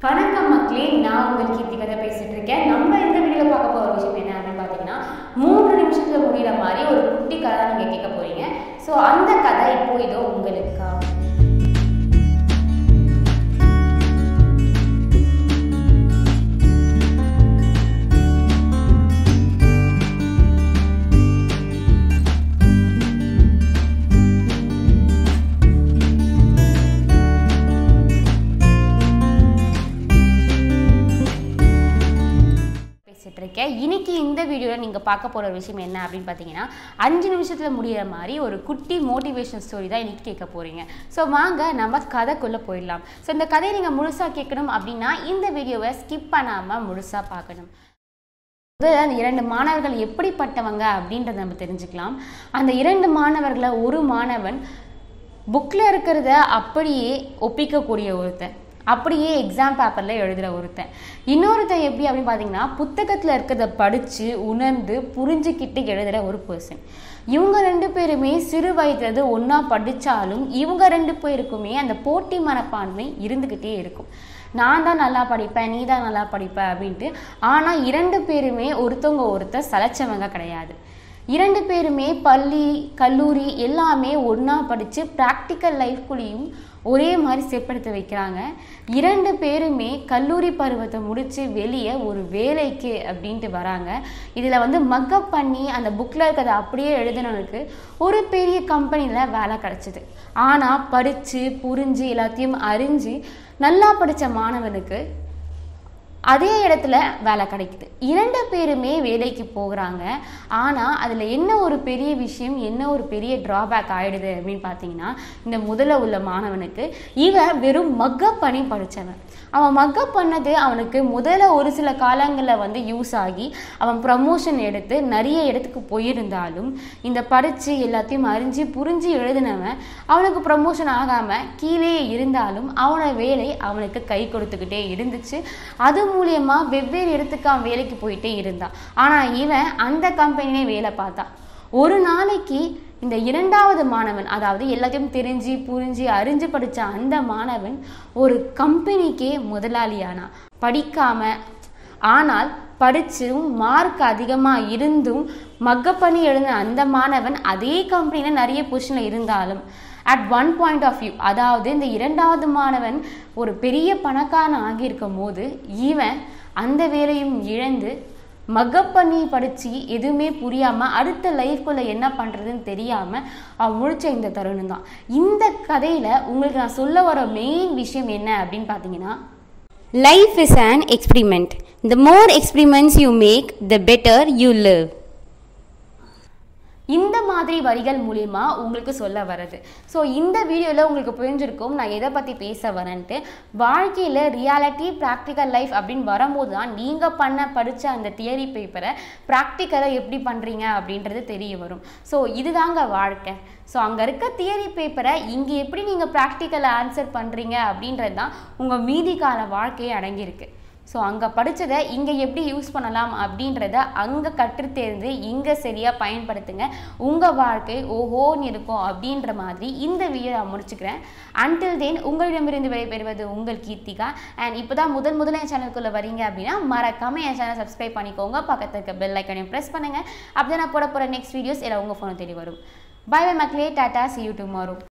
வணக்கம் மக்களே, நான் உங்கள் கீர்த்திகதை பேசிட்டு இருக்கேன். நம்ம இந்த வீடியோல பார்க்க போற விஷயம் என்ன அப்படின்னு பார்த்தீங்கன்னா, 3 நிமிஷத்துல முடிகிற மாதிரி ஒரு குட்டி கதை நீங்க கேட்க போறீங்க. ஸோ அந்த கதை இப்போ இதோ உங்களுக்கா. இன்னைக்கு இந்த வீடியோவில் நீங்கள் பார்க்க போகிற விஷயம் என்ன அப்படின்னு பார்த்தீங்கன்னா, 5 நிமிஷத்தில் முடிகிற மாதிரி ஒரு குட்டி மோட்டிவேஷன் ஸ்டோரி தான் இன்றைக்கி கேட்க போகிறீங்க. ஸோ வாங்க நம்ம கதைக்குள்ளே போயிடலாம். ஸோ இந்த கதையை நீங்கள் முழுசாக கேட்கணும் அப்படின்னா இந்த வீடியோவை ஸ்கிப் பண்ணாமல் முழுசாக பார்க்கணும். அந்த 2 மாணவர்கள் எப்படிப்பட்டவங்க அப்படின்றத நம்ம தெரிஞ்சுக்கலாம். அந்த 2 மாணவர்களை ஒரு மாணவன் புக்கில் இருக்கிறத அப்படியே ஒப்பிக்கக்கூடிய ஒருத்தன், அப்படியே எக்ஸாம் பேப்பரில் எழுதுகிற ஒருத்தன். இன்னொருத்தன் எப்படி அப்படின்னு பார்த்தீங்கன்னா, புத்தகத்தில் இருக்கிறத படித்து உணர்ந்து புரிஞ்சுக்கிட்டு எழுதுகிற ஒரு பர்சன். இவங்க 2 பேருமே சிறு வயதுலேருந்து ஒன்றா படித்தாலும் இவங்க 2 பேருக்குமே அந்த போட்டி மனப்பான்மை இருந்துக்கிட்டே இருக்கும். நான் தான் நல்லா படிப்பேன், நீ தான் நல்லா படிப்ப அப்படின்ட்டு. ஆனால் 2 பேருமே ஒருத்தர் சலைச்சவங்க கிடையாது. 2 பேருமே பள்ளி கல்லூரி எல்லாமே ஒன்றா படித்து ப்ராக்டிக்கல் லைஃப்குள்ளேயும் ஒரே மாதிரி ஸ்டெப் வைக்கிறாங்க. 2 பேருமே கல்லூரி பருவத்தை முடித்து வெளியே ஒரு வேலைக்கு அப்படின்ட்டு வராங்க. இதில் மக்கப் பண்ணி அந்த புக்கில் இருக்கிறத அப்படியே எழுதினவனுக்கு ஒரு பெரிய கம்பெனியில் வேலை கிடச்சிது. ஆனால் படித்து புரிஞ்சு எல்லாத்தையும் அறிஞ்சு நல்லா படித்த மாணவனுக்கு அதே இடத்துல வேலை கிடைக்குது. 2 பேருமே வேலைக்கு போகிறாங்க. ஆனால் அதில் என்ன ஒரு பெரிய விஷயம், என்ன ஒரு பெரிய ட்ராபேக் ஆகிடுது அப்படின்னு பார்த்தீங்கன்னா, இந்த முதல்ல உள்ள மாணவனுக்கு இவன் வெறும் மக்கப் பண்ணி படித்தவன். அவன் மக்கப் பண்ணது அவனுக்கு முதல்ல ஒரு சில காலங்களில் யூஸ் ஆகி அவன் ப்ரமோஷன் எடுத்து நிறைய இடத்துக்கு போயிருந்தாலும், இந்த படித்து எல்லாத்தையும் அறிஞ்சு புரிஞ்சு எழுதினவன் அவனுக்கு ப்ரமோஷன் ஆகாமல் கீழே இருந்தாலும் அவனோட வேலை அவனுக்கு கை கொடுத்துக்கிட்டே இருந்துச்சு. அது மூலியமா வெவ்வேறு இடத்துக்கு அவன் வேலைக்கு போயிட்டே இருந்தான். ஆனால் இவன் அந்த கம்பெனிலே வேலை பார்த்தான். ஒரு நாளைக்கு இந்த 2வது மாணவன், அதாவது எல்லாத்தையும் தெரிஞ்சு புரிஞ்சு அறிஞ்சு படித்த அந்த மாணவன் ஒரு கம்பெனிக்கே முதலாளியானா. படிக்காம ஆனால் படிச்சும் மார்க் அதிகமாக இருந்தும் மக்கப் பண்ணி எழுதின அந்த மாணவன் அதே கம்பெனியில் நிறைய பொசிஷனில் இருந்தாலும் at one point of view, அதாவது இந்த 2வது மாணவன் ஒரு பெரிய பணக்காரன் ஆகியிருக்கும் போது இவன் அந்த வேலையும் இழந்து மக்கப் பண்ணி படித்து எதுவுமே புரியாமல் அடுத்த லைஃப்குள்ளே என்ன பண்ணுறதுன்னு தெரியாமல் அவன் முழிச்ச இந்த தருணம் தான். இந்த கதையில் உங்களுக்கு நான் சொல்ல வர மெயின் விஷயம் என்ன அப்படின்னு பார்த்தீங்கன்னா, life is an experiment. The more experiments you make, the better you live. இந்த மாதிரி வரிகள் மூலிமா உங்களுக்கு சொல்ல வருது. ஸோ இந்த வீடியோவில் உங்களுக்கு புரிஞ்சிருக்கும் நான் எதை பற்றி பேச வரேன்ட்டு. வாழ்க்கையில் ரியாலிட்டி ப்ராக்டிக்கல் லைஃப் அப்படின்னு வரும்போது தான் நீங்கள் படித்த அந்த தியரி பேப்பரை ப்ராக்டிக்கலாக எப்படி பண்ணுறீங்க அப்படின்றது தெரிய வரும். ஸோ இதுதாங்க வாழ்க்கை. ஸோ அங்கே இருக்க தியரி பேப்பரை இங்கே எப்படி நீங்கள் ப்ராக்டிக்கலாக ஆன்சர் பண்ணுறீங்க அப்படின்றது தான் உங்கள் மீதி கால வாழ்க்கையே அடங்கியிருக்கு. ஸோ அங்கே படித்ததை இங்கே எப்படி யூஸ் பண்ணலாம் அப்படின்றத அங்கே கற்றுத்தேர்ந்து இங்கே சரியாக பயன்படுத்துங்க. உங்கள் வாழ்க்கை ஓஹோன்னு இருக்கும் அப்படின்ற மாதிரி இந்த வீடியோ நான் முடிச்சுக்கிறேன். அன்டில் தென் உங்களிடமிருந்து விடைபெறுவது உங்கள் கீர்த்திகா. அண்ட் இப்போ தான் முதல்ல என் சேனலுக்குள்ளே வரீங்க அப்படின்னா மறக்காமல் என் சேனல் சப்ஸ்கிரைப் பண்ணிக்கோங்க. பக்கத்தில் இருக்க பெல் ஐக்கனையும் ப்ரெஸ் பண்ணுங்கள். அப்படி நான் போட போகிற நெக்ஸ்ட் வீடியோஸ் எல்லாம் உங்கள் ஃபோனை தேடி வரும். பை பை மக்களே, டாட்டா, see you tomorrow.